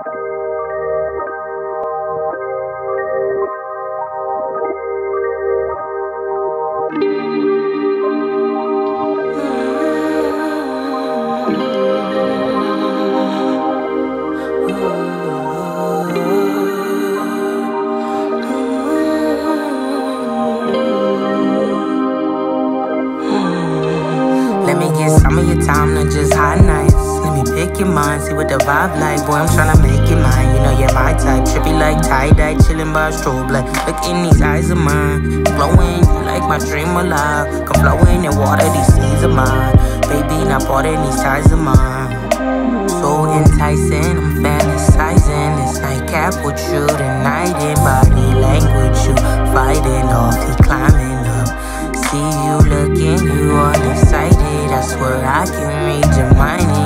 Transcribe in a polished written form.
Some of your time, not just hot nights. Let me pick your mind, see what the vibe like. Boy, I'm tryna make it mine. You know you're my type. Trippy like tie-dye, chillin' by a strobe light. Look in these eyes of mine, glowing, you like my dream alive. Come flowing in water, these seas of mine. Baby, not part of these ties of mine. So enticing, I'm fantasizing. This nightcap with you tonight. In body language, you fighting off, he climbing up. See you looking, you all excited. I swear I can read your mind.